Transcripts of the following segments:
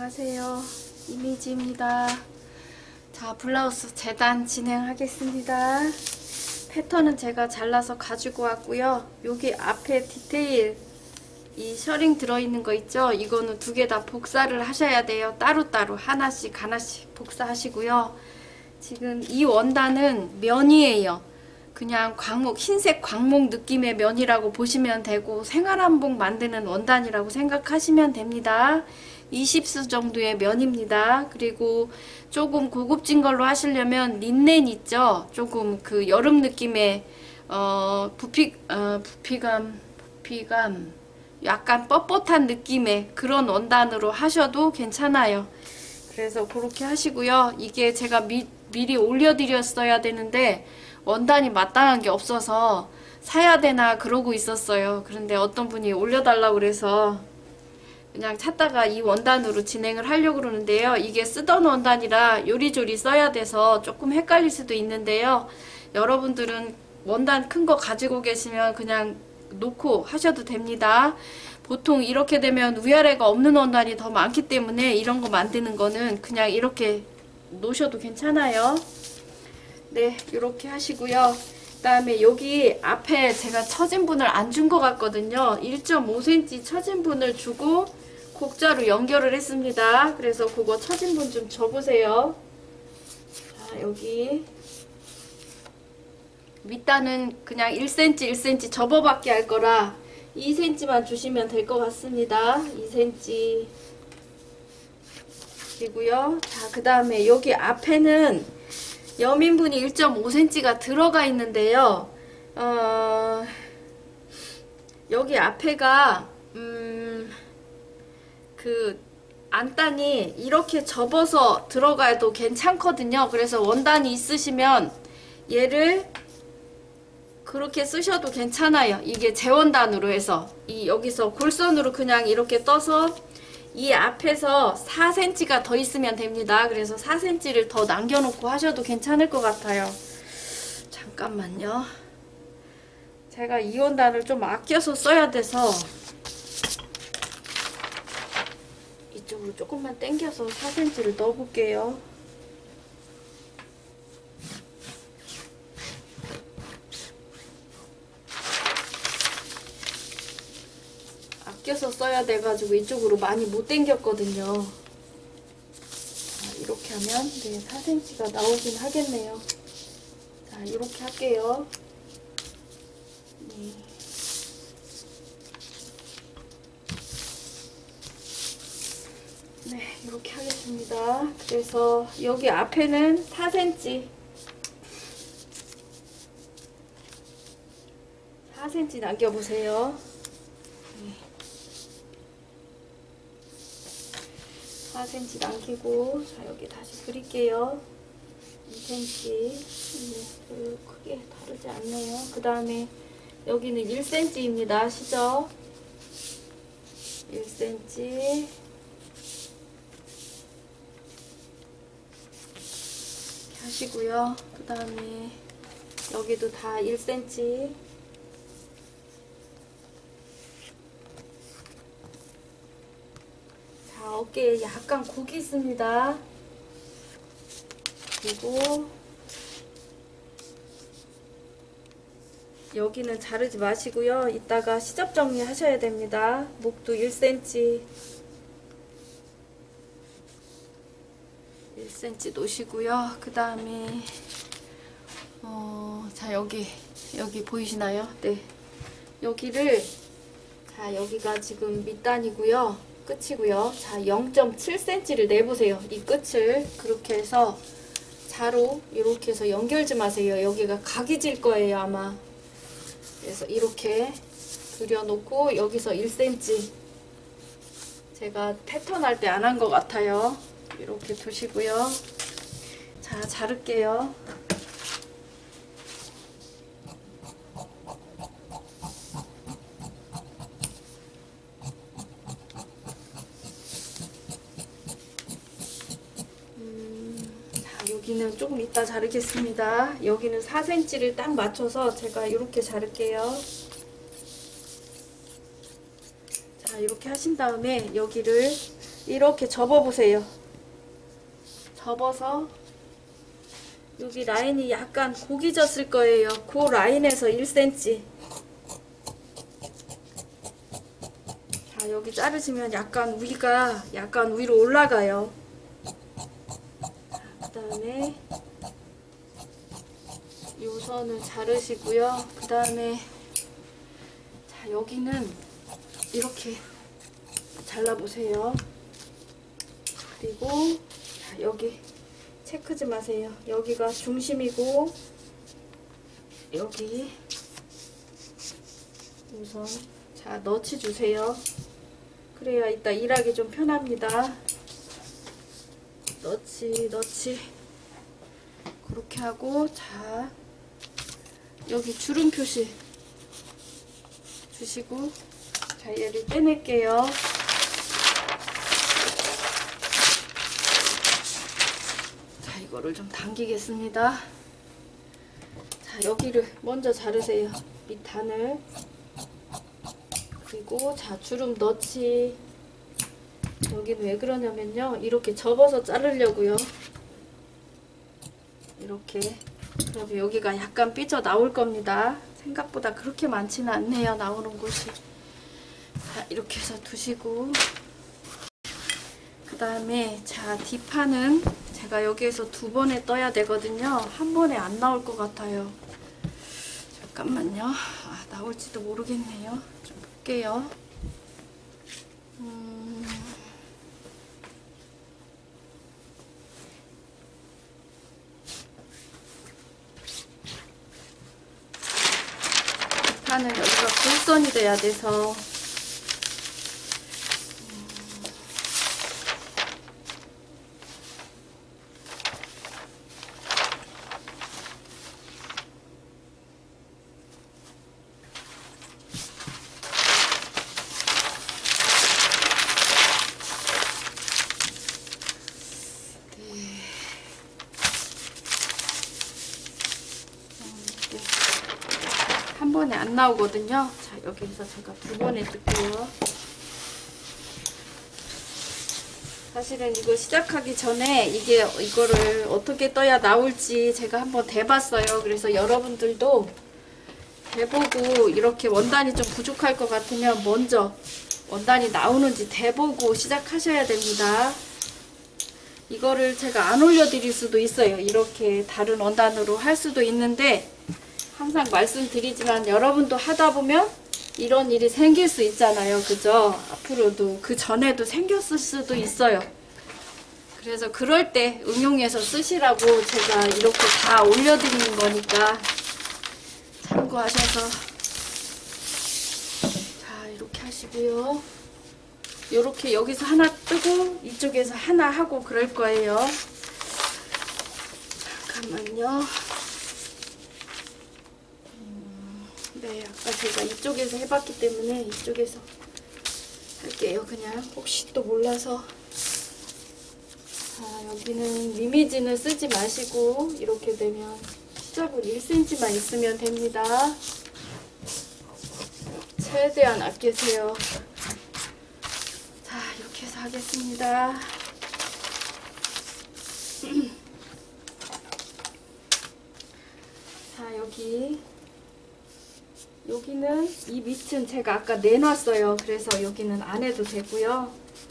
안녕하세요. 이미지입니다. 자, 블라우스 재단 진행하겠습니다. 패턴은 제가 잘라서 가지고 왔고요. 여기 앞에 디테일 이 셔링 들어있는 거 있죠? 이거는 두 개 다 복사를 하셔야 돼요. 따로따로 하나씩 복사하시고요. 지금 이 원단은 면이에요. 그냥 광목, 흰색 광목 느낌의 면이라고 보시면 되고 생활한복 만드는 원단이라고 생각하시면 됩니다. 20수 정도의 면입니다. 그리고 조금 고급진 걸로 하시려면 린넨 있죠? 조금 그 여름 느낌의 부피감 약간 뻣뻣한 느낌의 그런 원단으로 하셔도 괜찮아요. 그래서 그렇게 하시고요. 이게 제가 미리 올려드렸어야 되는데 원단이 마땅한 게 없어서 사야 되나 그러고 있었어요. 그런데 어떤 분이 올려달라고 그래서 그냥 찾다가 이 원단으로 진행을 하려고 그러는데요. 이게 쓰던 원단이라 요리조리 써야 돼서 조금 헷갈릴 수도 있는데요. 여러분들은 원단 큰 거 가지고 계시면 그냥 놓고 하셔도 됩니다. 보통 이렇게 되면 위아래가 없는 원단이 더 많기 때문에 이런 거 만드는 거는 그냥 이렇게 놓으셔도 괜찮아요. 네, 이렇게 하시고요. 그 다음에 여기 앞에 제가 처진분을 안 준 것 같거든요. 1.5cm 처진분을 주고 곡자로 연결을 했습니다. 그래서 그거 처진분 좀 줘보세요. 자, 여기 밑단은 그냥 1cm 1cm 접어받게 할 거라 2cm만 주시면 될 것 같습니다. 2cm 그리고요. 자, 그 다음에 여기 앞에는 여민분이 1.5cm가 들어가 있는데요. 여기 앞에가 그 안단이 이렇게 접어서 들어가도 괜찮거든요. 그래서 원단이 있으시면 얘를 그렇게 쓰셔도 괜찮아요. 이게 재원단으로 해서 여기서 골선으로 그냥 이렇게 떠서 이 앞에서 4cm가 더 있으면 됩니다. 그래서 4cm를 더 남겨놓고 하셔도 괜찮을 것 같아요. 잠깐만요. 제가 이 원단을 좀 아껴서 써야 돼서 이쪽으로 조금만 당겨서 4cm를 넣어볼게요. 아껴서 써야 돼가지고 이쪽으로 많이 못 당겼거든요. 자, 이렇게 하면 네, 4cm가 나오긴 하겠네요. 자, 이렇게 할게요. 네. 네, 이렇게 하겠습니다. 그래서 여기 앞에는 4cm 4cm 남겨보세요. 네. 4cm 남기고, 자, 여기 다시 그릴게요. 2cm. 네, 별로 크게 다르지 않네요. 그 다음에 여기는 1cm입니다. 시죠? 1cm. 하시고요. 그 다음에 여기도 다 1cm. 자, 어깨에 약간 곡이 있습니다. 그리고 여기는 자르지 마시고요. 이따가 시접 정리 하셔야 됩니다. 목도 1cm 1cm 놓으시고요. 그 다음에 자, 여기 보이시나요? 네, 여기를, 자, 여기가 지금 밑단이고요. 끝이고요. 자, 0.7cm를 내보세요. 이 끝을 그렇게 해서 자로 이렇게 해서 연결 좀 하세요. 여기가 각이 질 거예요, 아마. 그래서 이렇게 그려놓고 여기서 1cm, 제가 패턴 할 때 안 한 것 같아요. 이렇게 두시고요. 자, 자를게요. 자, 여기는 조금 이따 자르겠습니다. 여기는 4cm를 딱 맞춰서 제가 이렇게 자를게요. 자, 이렇게 하신 다음에 여기를 이렇게 접어보세요. 접어서 여기 라인이 약간 고기 졌을 거예요. 그 라인에서 1cm. 자, 여기 자르시면 약간 위가 약간 위로 올라가요. 그 다음에 요 선을 자르시고요. 그 다음에 자, 여기는 이렇게 잘라보세요. 그리고 자, 여기 체크지 마세요. 여기가 중심이고 여기 우선 자 넣지 주세요. 그래야 이따 일하기 좀 편합니다. 넣지 그렇게 하고 자 여기 주름 표시 주시고 자 얘를 떼낼게요. 자 이거를 좀 당기겠습니다. 자 여기를 먼저 자르세요. 밑단을. 그리고 자 주름 넣지. 여기는 왜 그러냐면요 이렇게 접어서 자르려고요. 이렇게. 그러면 여기가 약간 삐져 나올 겁니다. 생각보다 그렇게 많지는 않네요. 나오는 곳이. 자 이렇게 해서 두시고 그 다음에 자 뒷판은 제가 여기에서 2번에 떠야 되거든요. 한 번에 안 나올 것 같아요. 잠깐만요. 아, 나올지도 모르겠네요. 좀 볼게요. 뒷판은 여기가 골선이 돼야 돼서 한 번에 안 나오거든요. 자 여기서 제가 2번에 뜰게요. 사실은 이거 시작하기 전에 이거를 어떻게 떠야 나올지 제가 한번 대봤어요. 그래서 여러분들도 대보고 이렇게 원단이 좀 부족할 것 같으면 먼저 원단이 나오는지 대보고 시작하셔야 됩니다. 이거를 제가 안 올려드릴 수도 있어요. 이렇게 다른 원단으로 할 수도 있는데 항상 말씀드리지만 여러분도 하다 보면 이런 일이 생길 수 있잖아요. 그죠? 앞으로도 그 전에도 생겼을 수도 있어요. 그래서 그럴 때 응용해서 쓰시라고 제가 이렇게 다 올려드리는 거니까 참고하셔서 자 이렇게 하시고요. 이렇게 여기서 하나 뜨고 이쪽에서 하나 하고 그럴 거예요. 잠깐만요. 네, 아까 제가 이쪽에서 해봤기 때문에 이쪽에서 할게요. 그냥 혹시 또 몰라서. 자, 여기는 이미지는 쓰지 마시고 이렇게 되면 시접은 1cm만 있으면 됩니다. 최대한 아끼세요. 자, 이렇게 해서 하겠습니다. 자, 여기는 이 밑은 제가 아까 내놨어요. 그래서 여기는 안 해도 되고요.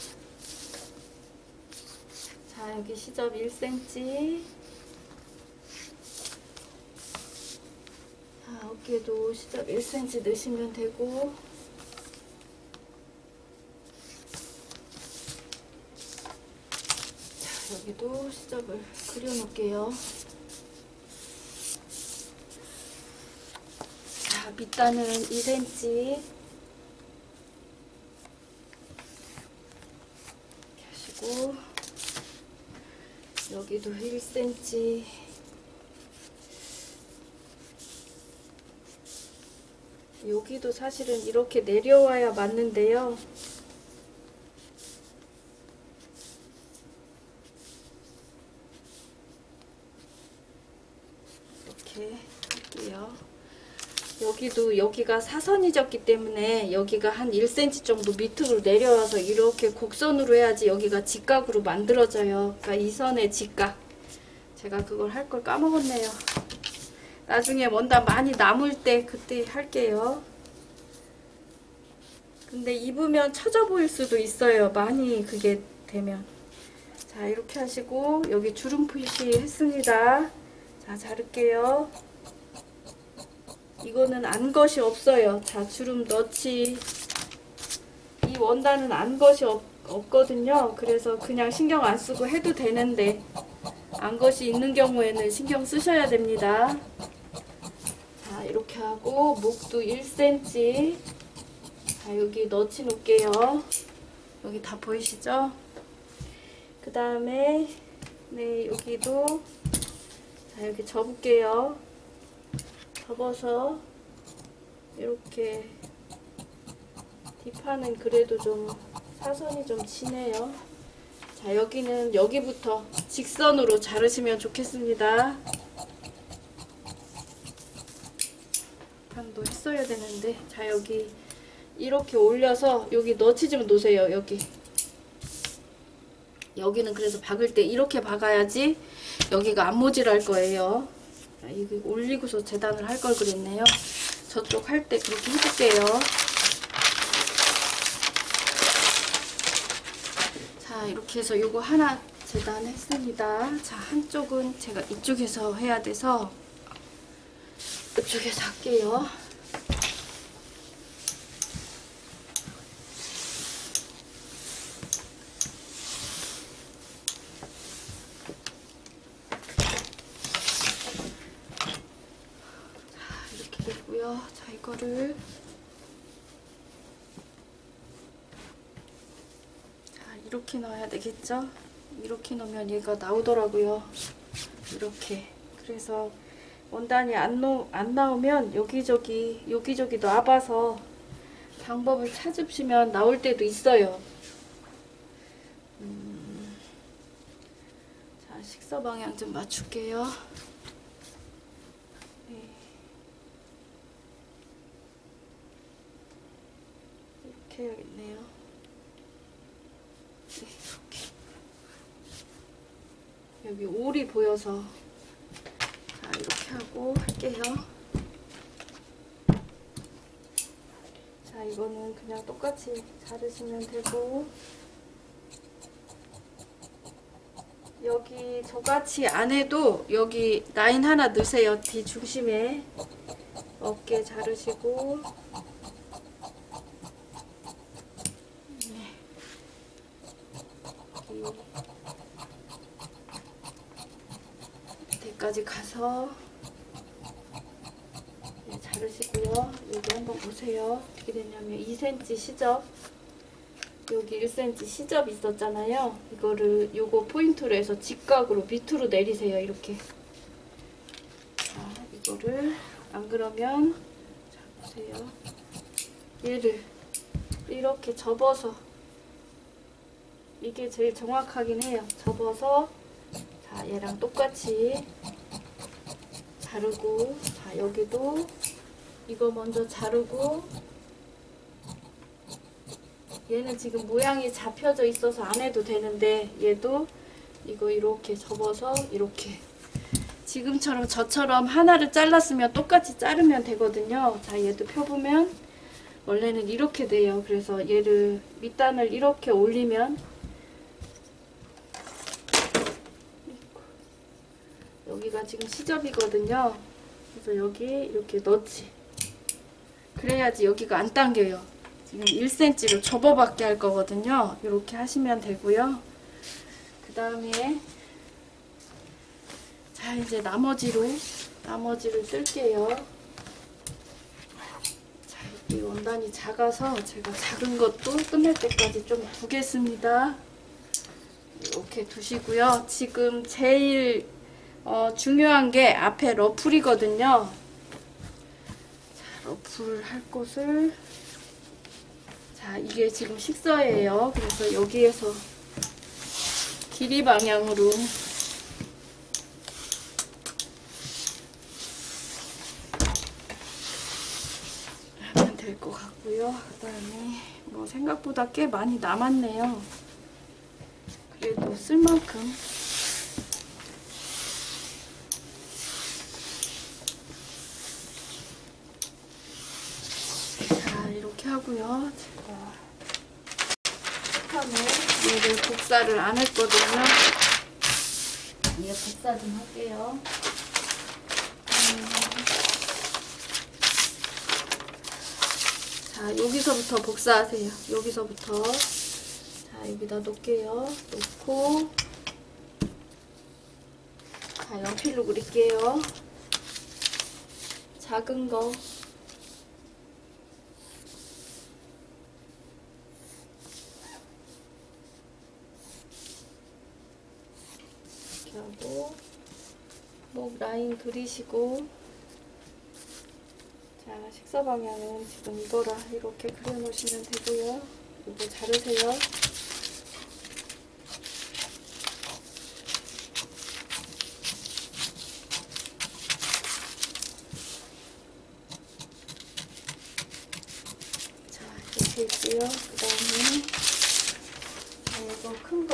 자, 여기 시접 1cm. 자, 어깨도 시접 1cm 넣으시면 되고. 자, 여기도 시접을 그려놓을게요. 자, 밑단은 2cm. 이렇게 하시고. 여기도 1cm. 여기도 사실은 이렇게 내려와야 맞는데요. 이렇게 할게요. 여기도 여기가 사선이 졌기 때문에 여기가 한 1cm 정도 밑으로 내려와서 이렇게 곡선으로 해야지 여기가 직각으로 만들어져요. 그러니까 이 선의 직각. 제가 그걸 할 걸 까먹었네요. 나중에 원단 많이 남을 때 그때 할게요. 근데 입으면 처져 보일 수도 있어요. 많이 그게 되면. 자, 이렇게 하시고 여기 주름 표시 했습니다. 자, 자를게요. 이거는 안 것이 없어요. 자, 주름 넣지. 이 원단은 안 것이 없거든요. 그래서 그냥 신경 안 쓰고 해도 되는데 안 것이 있는 경우에는 신경 쓰셔야 됩니다. 자, 이렇게 하고 목도 1cm. 자, 여기 넣지 놓을게요. 여기 다 보이시죠? 그 다음에 네, 여기도 자, 여기 접을게요. 접어서 이렇게 뒷판은 그래도 좀 사선이 좀 지네요. 자, 여기는 여기부터 직선으로 자르시면 좋겠습니다. 판도 했어야 되는데. 자, 여기 이렇게 올려서 여기 너치 좀 놓으세요. 여기는 그래서 박을 때 이렇게 박아야지 여기가 안 모질할 거예요. 자, 이거 올리고서 재단을 할 걸 그랬네요. 저쪽 할 때 그렇게 해줄게요. 자, 이렇게 해서 요거 하나 재단했습니다. 자, 한쪽은 제가 이쪽에서 해야 돼서 이쪽에서 할게요. 자, 이거를 자, 이렇게 넣어야 되겠죠? 이렇게 넣으면 얘가 나오더라고요. 이렇게. 그래서 원단이 안 나오면 여기저기 놔봐서 방법을 찾으시면 나올 때도 있어요. 자, 식서 방향 좀 맞출게요. 해야겠네요. 네, 이렇게. 여기 올이 보여서 자, 이렇게 하고 할게요. 자, 이거는 그냥 똑같이 자르시면 되고 여기 저같이 안 해도 여기 라인 하나 넣으세요. 뒤 중심에 어깨 자르시고 밑에까지 가서 네, 자르시고요. 여기 한번 보세요. 어떻게 됐냐면 2cm 시접, 여기 1cm 시접 있었잖아요. 이거를 요거 포인트로 해서 직각으로 밑으로 내리세요. 이렇게. 자, 이거를 안 그러면 자, 보세요. 얘를 이렇게 접어서 이게 제일 정확하긴 해요. 접어서 자, 얘랑 똑같이 자르고 자, 여기도 이거 먼저 자르고 얘는 지금 모양이 잡혀져 있어서 안 해도 되는데 얘도 이거 이렇게 접어서 이렇게 지금처럼 저처럼 하나를 잘랐으면 똑같이 자르면 되거든요. 자, 얘도 펴보면 원래는 이렇게 돼요. 그래서 얘를 밑단을 이렇게 올리면 여기가 지금 시접이거든요. 그래서 여기 이렇게 넣지. 그래야지 여기가 안 당겨요. 지금 1cm로 접어받게 할 거거든요. 이렇게 하시면 되고요. 그 다음에 자, 이제 나머지를 뜰게요. 자, 이 원단이 작아서 제가 작은 것도 끝낼 때까지 좀 두겠습니다. 이렇게 두시고요. 지금 제일 중요한 게 앞에 러풀이거든요. 자, 러풀 할 곳을 자, 이게 지금 식서예요. 그래서 여기에서 길이 방향으로 될 것 같고요. 그 다음에 뭐 생각보다 꽤 많이 남았네요. 그래도 쓸 만큼. 자, 이렇게 하고요. 제가 판에 얘를 복사를 안 했거든요. 얘 복사 좀 할게요. 자, 여기서부터 복사하세요. 여기서부터. 자, 여기다 놓을게요. 놓고, 자, 연필로 그릴게요. 작은 거. 이렇게 하고, 목 라인 그리시고, 자, 식사 방향은 지금 이거라 이렇게 그려놓으시면 되고요. 이거 자르세요. 자, 이렇게 있고요. 그 다음에 이거 큰 거.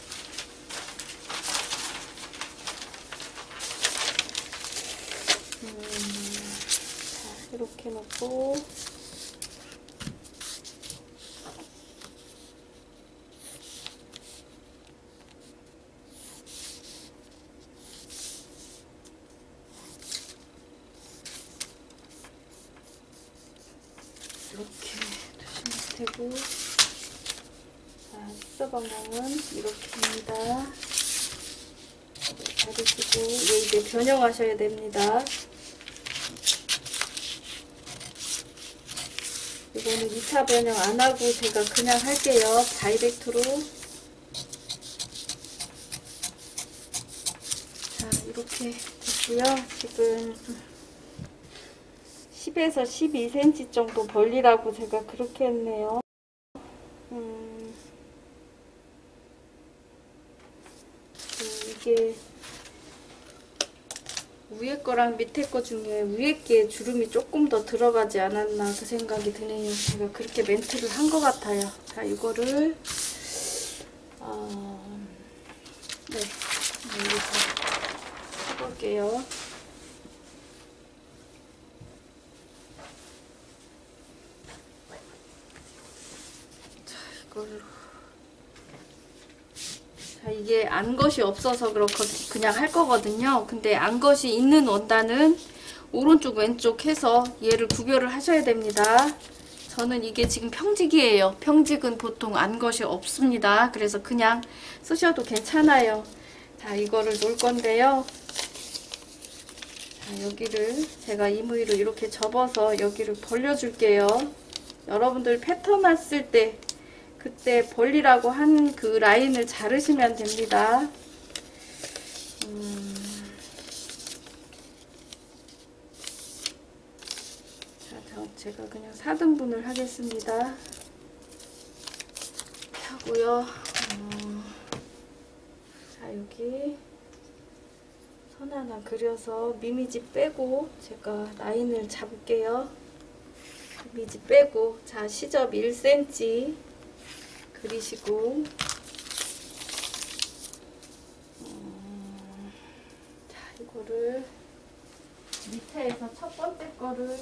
자, 이렇게 놓고 이렇게 두시면 되고, 자, 식사 방향은 이렇게입니다. 자르시고, 얘 이제 변형하셔야 됩니다. 이거는 2차 변형 안 하고 제가 그냥 할게요. 다이렉트로. 자, 이렇게 됐고요. 지금 10에서 12cm 정도 벌리라고 제가 그렇게 했네요. 이게 위에 거랑 밑에 거 중에 위에 게 주름이 조금 더 들어가지 않았나 그 생각이 드네요. 제가 그렇게 멘트를 한 것 같아요. 자, 이거를 네, 여기서 해볼게요. 자, 이걸로. 자, 이게 안것이 없어서 그렇고 그냥 할 거거든요. 근데 안것이 있는 원단은 오른쪽 왼쪽 해서 얘를 구별을 하셔야 됩니다. 저는 이게 지금 평직이에요. 평직은 보통 안것이 없습니다. 그래서 그냥 쓰셔도 괜찮아요. 자, 이거를 놓을 건데요. 자, 여기를 제가 이무늬로 이렇게 접어서 여기를 벌려줄게요. 여러분들 패턴 왔을 때 그때 벌리라고 한 그 라인을 자르시면 됩니다. 자, 제가 그냥 4등분을 하겠습니다. 하고요. 자, 여기 선 하나 그려서 미미지 빼고 제가 라인을 잡을게요. 미미지 빼고, 자, 시접 1cm 그리시고, 자, 이거를 밑에에서 첫 번째 거를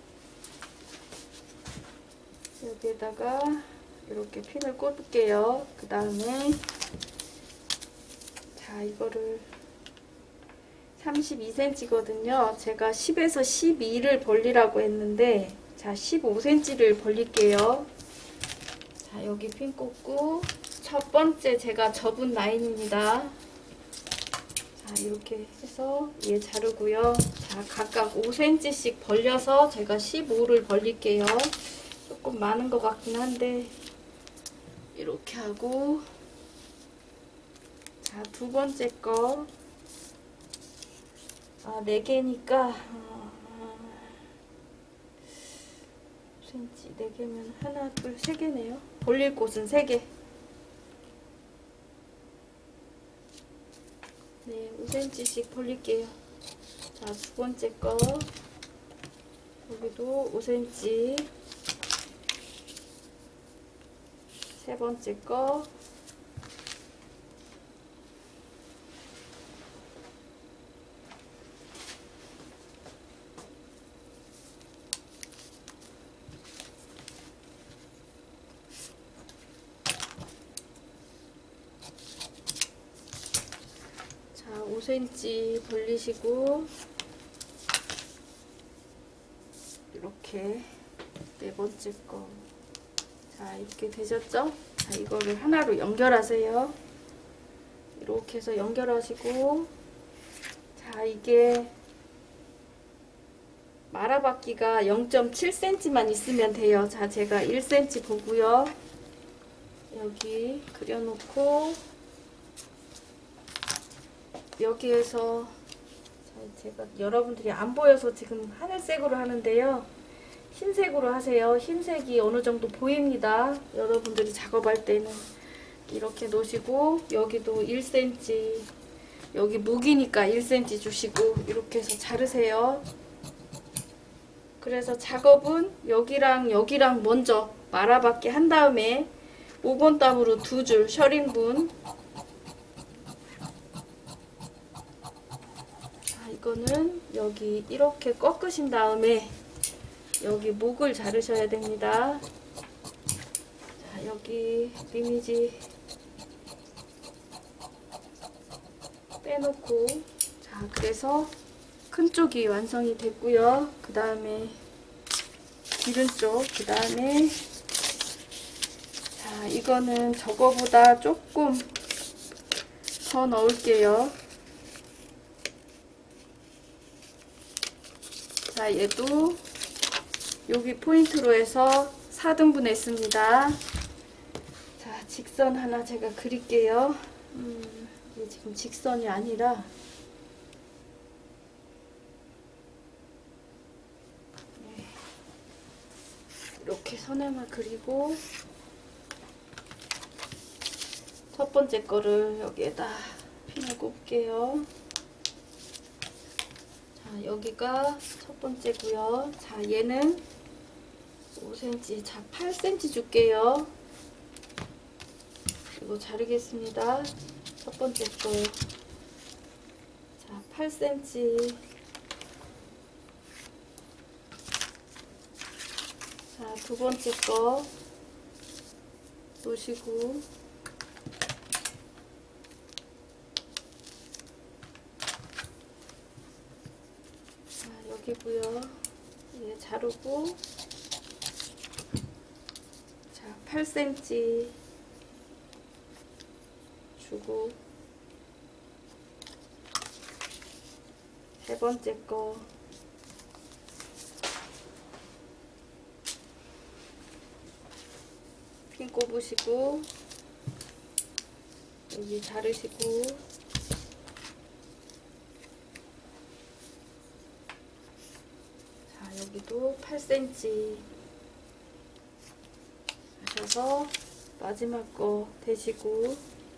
여기에다가 이렇게 핀을 꽂을게요. 그 다음에 자, 이거를 32cm거든요. 제가 10에서 12를 벌리라고 했는데, 자, 15cm를 벌릴게요. 자, 여기 핀 꽂고, 첫 번째 제가 접은 라인입니다. 자, 이렇게 해서 얘 자르고요. 자, 각각 5cm씩 벌려서 제가 15를 벌릴게요. 조금 많은 것 같긴 한데, 이렇게 하고, 자, 두 번째 거, 4개니까 5cm 4개면 하나, 둘, 3개네요. 벌릴 곳은 3개. 네, 5cm씩 벌릴게요. 자, 두 번째 거, 여기도 5cm. 세 번째 거. 자, 5cm 벌리시고 이렇게 네 번째 거. 자, 이렇게 되셨죠? 자, 이거를 하나로 연결하세요. 이렇게 해서 연결하시고, 자, 이게 말아받기가 0.7cm만 있으면 돼요. 자, 제가 1cm 보고요. 여기 그려놓고 여기에서, 자, 제가 여러분들이 안 보여서 지금 하늘색으로 하는데요. 흰색으로 하세요. 흰색이 어느 정도 보입니다. 여러분들이 작업할 때는 이렇게 놓으시고, 여기도 1cm, 여기 무기니까 1cm 주시고 이렇게 해서 자르세요. 그래서 작업은 여기랑 여기랑 먼저 말아받기 한 다음에 5번 담으로 2줄 셔링분. 자, 이거는 여기 이렇게 꺾으신 다음에 여기 목을 자르셔야 됩니다. 자, 여기 이미지 빼놓고, 자, 그래서 큰 쪽이 완성이 됐고요. 그 다음에 기른 쪽, 그 다음에, 자, 이거는 저거보다 조금 더 넣을게요. 자, 얘도 여기 포인트로 해서 4등분 했습니다. 자, 직선 하나 제가 그릴게요. 이게 지금 직선이 아니라, 네, 이렇게 선행을 그리고 첫 번째 거를 여기에다 핀을 꼽을게요. 자, 여기가 첫 번째고요. 자, 얘는 5cm, 자, 8cm 줄게요. 이거 자르겠습니다. 첫 번째 거. 자, 8cm. 자, 두 번째 거 놓으시고, 자, 여기고요. 얘 자르고, 자, 8cm 주고, 세 번째 거 핀 꼽으시고, 여기 자르시고, 자, 여기도 8cm 하셔서 마지막 거 대시고,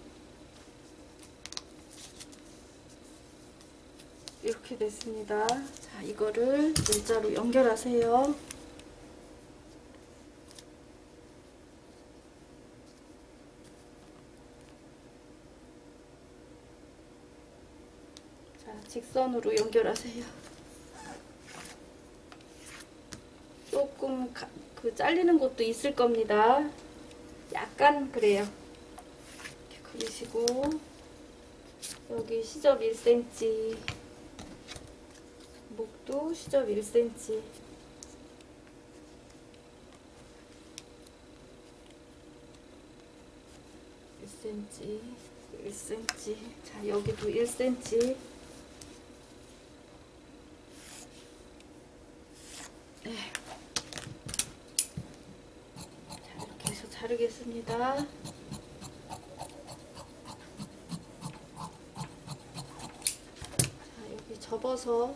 이렇게 됐습니다. 자, 이거를 일자로 연결하세요. 자, 직선으로 연결하세요. 조금 그 잘리는 것도 있을 겁니다. 약간 그래요. 이렇게 그리시고, 여기 시접 1cm, 목도 시접 1cm, 자, 여기도 1cm. 네. 자, 이렇게 해서 자르겠습니다. 자, 여기 접어서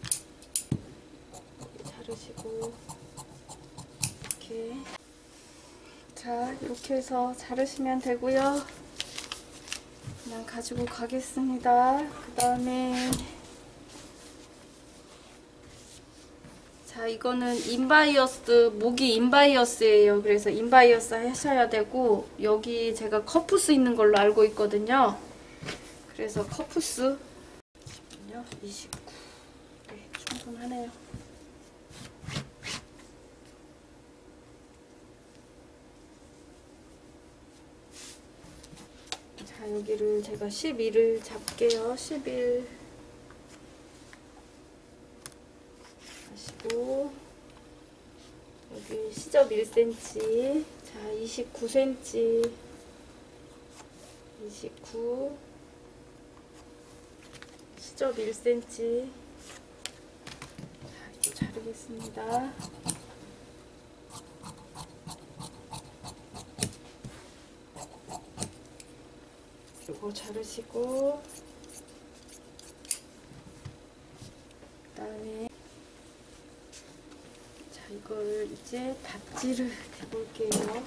자르시고, 이렇게. 자, 이렇게 해서 자르시면 되고요. 그냥 가지고 가겠습니다. 그 다음에, 자, 자, 이거는 인바이어스, 목이 인바이어스예요. 그래서 인바이어스 하셔야 되고, 여기 제가 커프스 있는 걸로 알고 있거든요. 그래서 커프스 29. 네, 충분하네요. 자, 여기를 제가 11을 잡게요. 11 하시고, 여기 시접 1cm, 자, 29cm, 29, 시접 1cm. 자, 이거 자르겠습니다. 이거 자르시고, 그다음에 자, 이걸 이제 닫지를 해볼게요.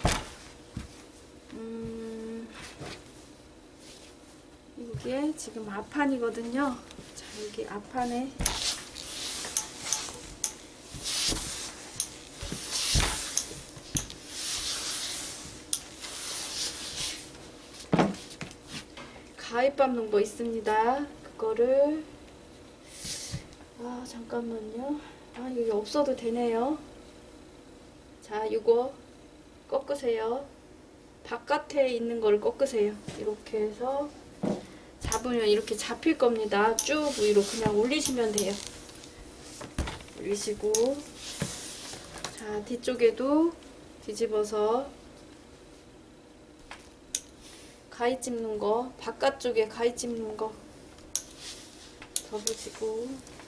이게 지금 앞판이거든요. 자, 여기 앞판에 가위 밟는 거 있습니다. 그거를 잠깐만요. 여기 없어도 되네요. 자, 이거 꺾으세요. 바깥에 있는 걸 꺾으세요. 이렇게 해서 잡으면 이렇게 잡힐 겁니다. 쭉 위로 그냥 올리시면 돼요. 올리시고, 자, 뒤쪽에도 뒤집어서 가위 찝는 거, 바깥쪽에 가위 찝는 거 접으시고,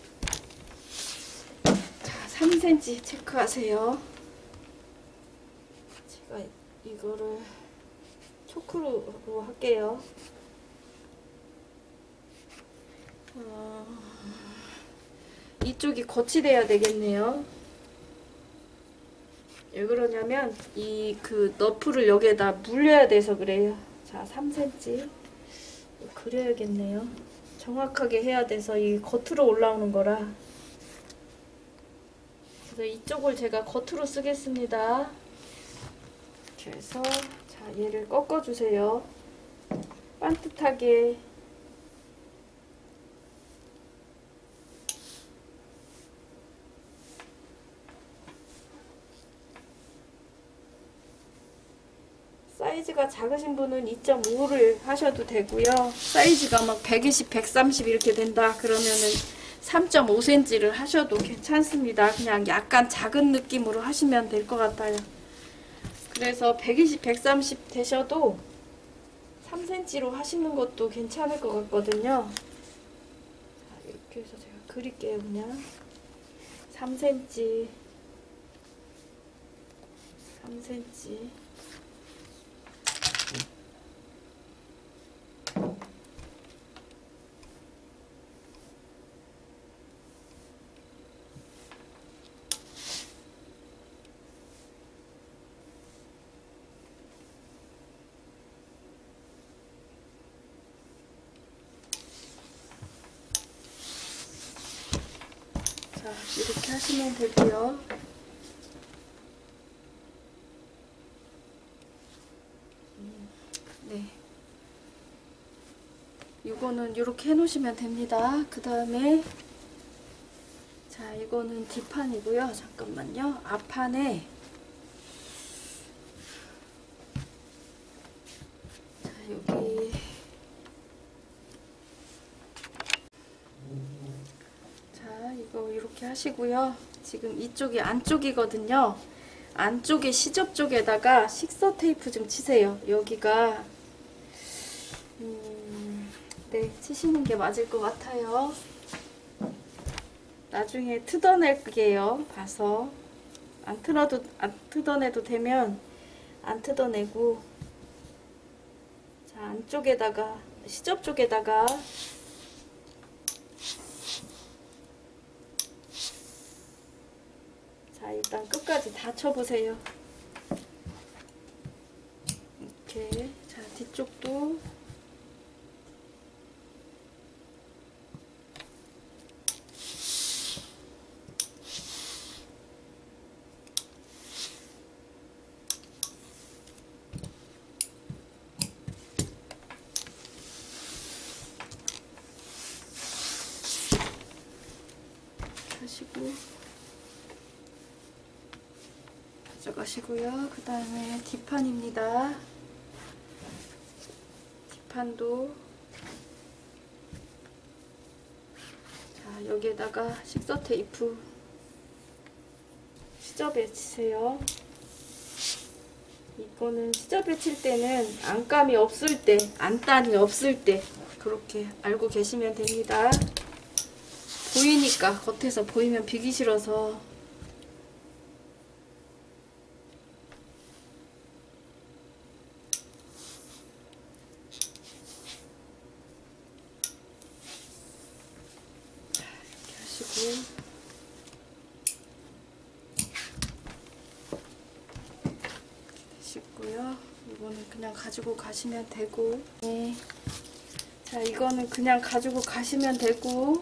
자, 3cm 체크하세요. 제가 이거를 초크로 할게요. 이쪽이 거치돼야 되겠네요. 왜 그러냐면 이 그 너프를 여기에다 물려야 돼서 그래요. 자, 3cm 그려야겠네요. 정확하게 해야 돼서 이 겉으로 올라오는 거라. 그래서 이쪽을 제가 겉으로 쓰겠습니다. 이렇게 해서 자, 얘를 꺾어주세요. 반듯하게. 사이즈가 작으신 분은 2.5를 하셔도 되고요. 사이즈가 막 120, 130 이렇게 된다 그러면은 3.5cm를 하셔도 괜찮습니다. 그냥 약간 작은 느낌으로 하시면 될 것 같아요. 그래서 120, 130 되셔도 3cm로 하시는 것도 괜찮을 것 같거든요. 자, 이렇게 해서 제가 그릴게요. 그냥 3cm, 3cm. 자, 이렇게 하시면 되고요. 네. 이거는 이렇게 해놓으시면 됩니다. 그 다음에 자, 이거는 뒷판이고요. 잠깐만요. 앞판에 자, 여기 자, 이거 이렇게 하시고요. 지금 이쪽이 안쪽이거든요. 안쪽에 시접 쪽에다가 식서 테이프 좀 치세요. 여기가 네, 치시는 게 맞을 것 같아요. 나중에 뜯어낼게요. 봐서 안 뜯어내도 되면 안 뜯어내고, 자, 안쪽에다가 시접 쪽에다가 자, 일단 끝까지 다 쳐보세요. 이렇게. 자, 뒤쪽도 가져가시고요. 그 다음에 뒷판입니다. 뒷판도 자, 여기에다가 식서 테이프 시접에 치세요. 이거는 시접에 칠 때는 안감이 없을 때, 안단이 없을 때 그렇게 알고 계시면 됩니다. 보이니까, 겉에서 보이면 비기 싫어서. 이렇게 하시고 고요. 이거는 그냥 가지고 가시면 되고, 네. 자, 이거는 그냥 가지고 가시면 되고,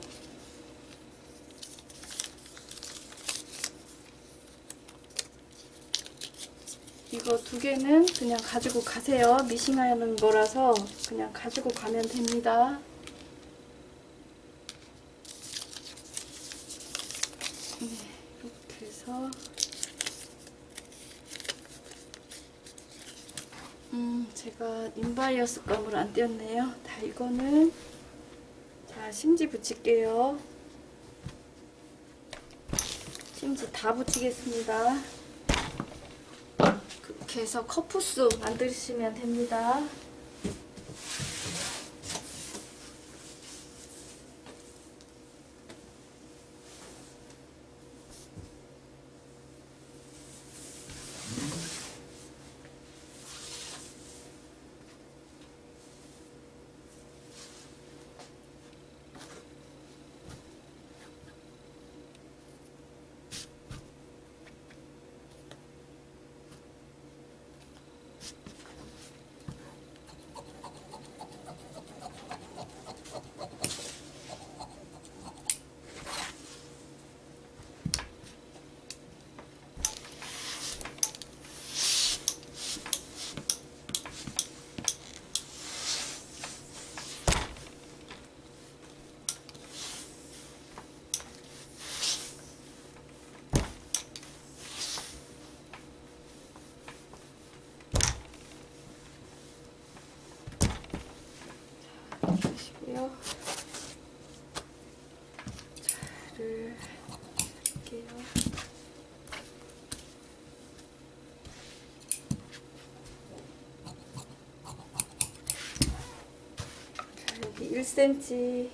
이거 두 개는 그냥 가지고 가세요. 미싱하는 거라서 그냥 가지고 가면 됩니다. 네, 이렇게 해서 제가 인바이어스 감을 안 띄었네요. 자, 이거는 자, 심지 붙일게요. 심지 다 붙이겠습니다. 그렇게 해서 컵푸스 만드시면 됩니다. 하시고요. 자를 할게요. 자, 여기 1cm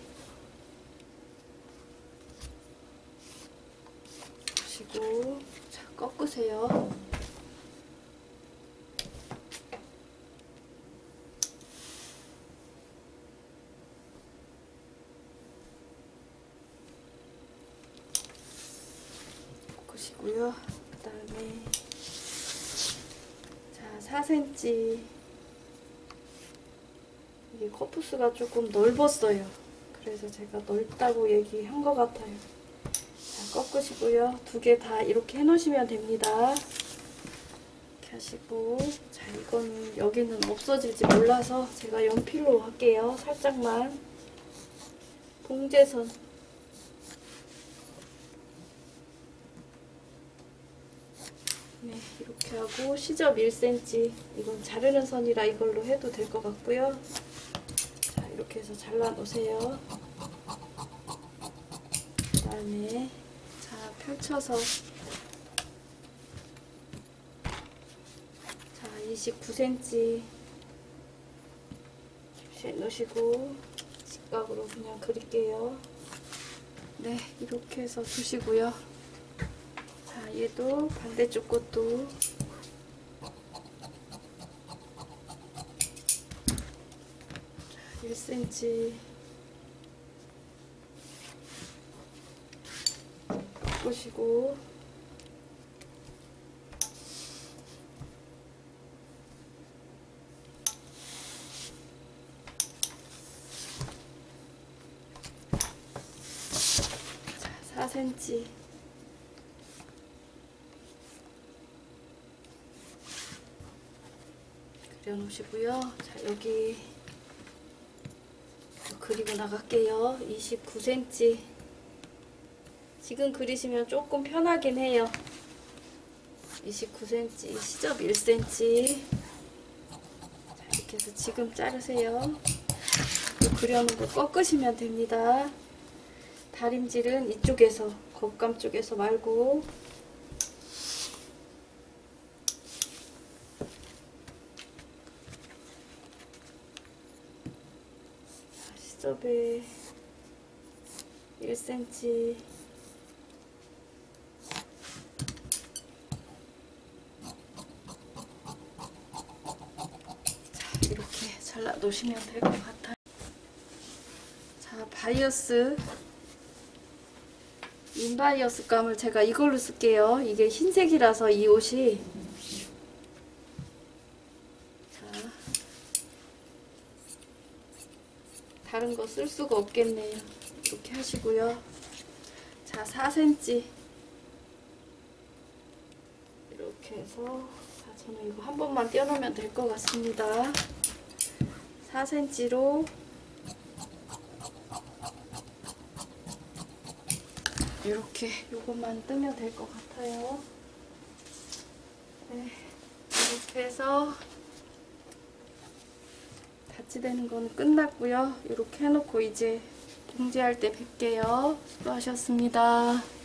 보시고, 자, 꺾으세요. 고요. 그 다음에 자, 4cm. 이게 컵푸스가 조금 넓었어요. 그래서 제가 넓다고 얘기한 것 같아요. 자, 꺾으시고요. 두 개 다 이렇게 해놓으시면 됩니다. 이렇게 하시고, 자, 이거는 여기는 없어질지 몰라서 제가 연필로 할게요. 살짝만. 봉제선. 네, 이렇게 하고 시접 1cm. 이건 자르는 선이라 이걸로 해도 될 것 같고요. 자, 이렇게 해서 잘라 놓으세요. 그 다음에 자, 펼쳐서 자, 29cm 이렇게 놓으시고 직각으로 그냥 그릴게요. 네, 이렇게 해서 두시고요. 자, 얘도 반대쪽 것도 1cm 보시고 자, 4cm 그려놓으시고요. 자, 여기 그리고 나갈게요. 29cm 지금 그리시면 조금 편하긴 해요. 29cm, 시접 1cm. 자, 이렇게 해서 지금 자르세요. 그려놓은 거 꺾으시면 됩니다. 다림질은 이쪽에서, 겉감 쪽에서 말고. 시접에 1cm. 이렇게 잘라 놓으시면 될 것 같아요. 자, 바이어스, 인바이어스 감을 제가 이걸로 쓸게요. 이게 흰색이라서 이 옷이. 자, 다른 거 쓸 수가 없겠네요. 이렇게 하시고요. 자, 4cm. 이렇게 해서, 자, 저는 이거 한 번만 떼어놓으면 될 것 같습니다. 4cm로 이렇게 요것만 뜨면 될 것 같아요. 네, 이렇게 해서 다치되는 거는 끝났고요. 이렇게 해놓고 이제 봉제할 때 뵐게요. 수고하셨습니다.